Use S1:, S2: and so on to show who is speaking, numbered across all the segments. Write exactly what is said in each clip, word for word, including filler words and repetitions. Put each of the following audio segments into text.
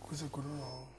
S1: Questo è quello nuovo.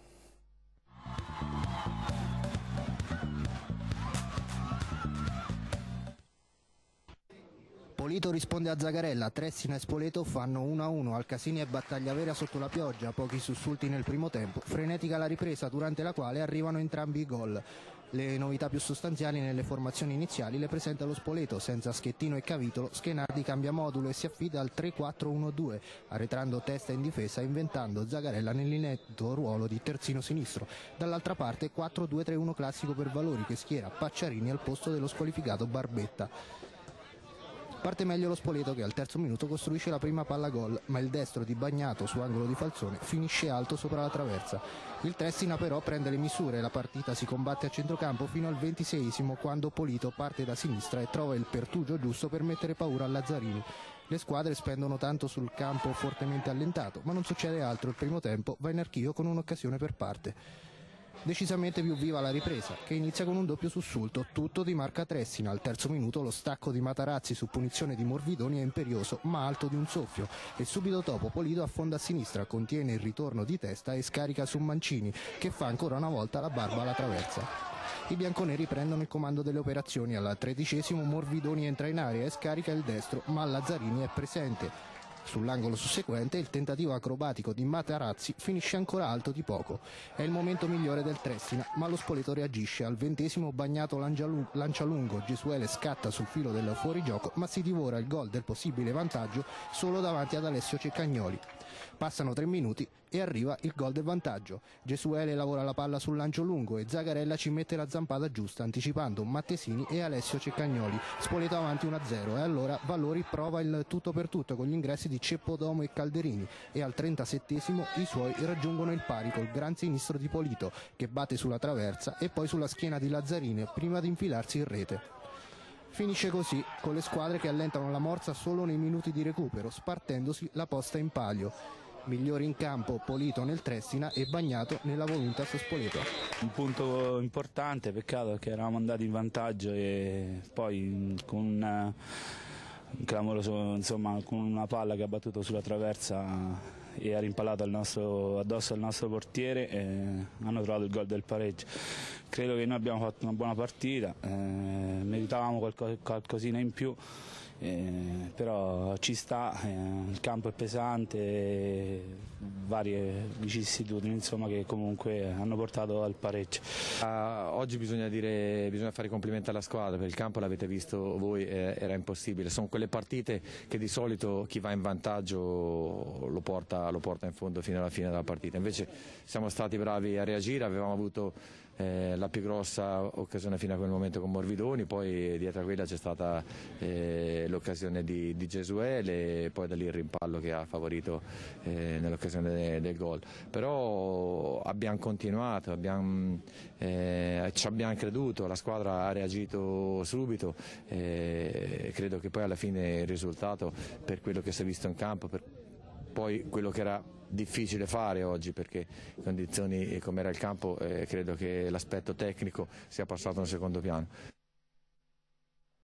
S2: Polito risponde a Zagarella, Tressina e Spoleto fanno uno a uno, Alcasini è battaglia vera sotto la pioggia, pochi sussulti nel primo tempo, frenetica la ripresa durante la quale arrivano entrambi i gol. Le novità più sostanziali nelle formazioni iniziali le presenta lo Spoleto, senza Schettino e Cavitolo, Schenardi cambia modulo e si affida al tre quattro uno due, arretrando testa in difesa e inventando Zagarella nell'inetto ruolo di terzino sinistro. Dall'altra parte quattro due tre uno classico per Valori che schiera Pacciarini al posto dello squalificato Barbetta. Parte meglio lo Spoleto che al terzo minuto costruisce la prima palla gol, ma il destro di Bagnato su angolo di Falzone finisce alto sopra la traversa. Il Tressina però prende le misure e la partita si combatte a centrocampo fino al ventiseiesimo quando Polito parte da sinistra e trova il pertugio giusto per mettere paura a Lazzarini. Le squadre spendono tanto sul campo fortemente allentato, ma non succede altro, il primo tempo va in archivio con un'occasione per parte. Decisamente più viva la ripresa, che inizia con un doppio sussulto, tutto di marca Tressina. Al terzo minuto lo stacco di Matarazzi su punizione di Morvidoni è imperioso, ma alto di un soffio, e subito dopo Polito affonda a sinistra, contiene il ritorno di testa e scarica su Mancini, che fa ancora una volta la barba alla traversa. I bianconeri prendono il comando delle operazioni, al tredicesimo Morvidoni entra in area e scarica il destro, ma Lazzarini è presente. Sull'angolo susseguente il tentativo acrobatico di Matarazzi finisce ancora alto di poco. È il momento migliore del Tressina, ma lo Spoleto reagisce. Al ventesimo Bagnato lancia lungo, Gesuele scatta sul filo del fuorigioco, ma si divora il gol del possibile vantaggio solo davanti ad Alessio Ceccagnoli. Passano tre minuti e arriva il gol del vantaggio. Gesuele lavora la palla sul lancio lungo e Zagarella ci mette la zampata giusta, anticipando Mattesini e Alessio Ceccagnoli. Spoleto avanti uno a zero e allora Valori prova il tutto per tutto con gli ingressi di Ceppodomo e Calderini, e al trentasettesimo i suoi raggiungono il pari col gran sinistro di Polito, che batte sulla traversa e poi sulla schiena di Lazzarini prima di infilarsi in rete. Finisce così, con le squadre che allentano la morsa solo nei minuti di recupero, spartendosi la posta in palio. Migliori in campo Polito nel Tressina e Bagnato nella Voluntas Spoleto.
S3: Un punto importante, peccato che eravamo andati in vantaggio e poi con una, un clamoroso, insomma, con una palla che ha battuto sulla traversa e ha rimpallato al nostro, addosso al nostro portiere, e hanno trovato il gol del pareggio. Credo che noi abbiamo fatto una buona partita, eh, meritavamo qualcosa, qualcosina in più. Eh, però ci sta, eh, il campo è pesante, eh, varie vicissitudini insomma, che comunque hanno portato al pareggio.
S4: Uh, oggi bisogna, dire, bisogna fare i complimenti alla squadra, per il campo l'avete visto voi, eh, era impossibile, sono quelle partite che di solito chi va in vantaggio lo porta, lo porta in fondo fino alla fine della partita, invece siamo stati bravi a reagire, avevamo avuto eh, la più grossa occasione fino a quel momento con Morvidoni, poi dietro a quella c'è stata eh, l'occasione di, di Gesuele e poi da lì il rimpallo che ha favorito eh, nell'occasione de, del gol. Però abbiamo continuato, abbiamo, eh, ci abbiamo creduto, la squadra ha reagito subito, eh, credo che poi alla fine il risultato, per quello che si è visto in campo, per poi quello che era difficile fare oggi perché in condizioni come era il campo, eh, credo che l'aspetto tecnico sia passato in secondo piano.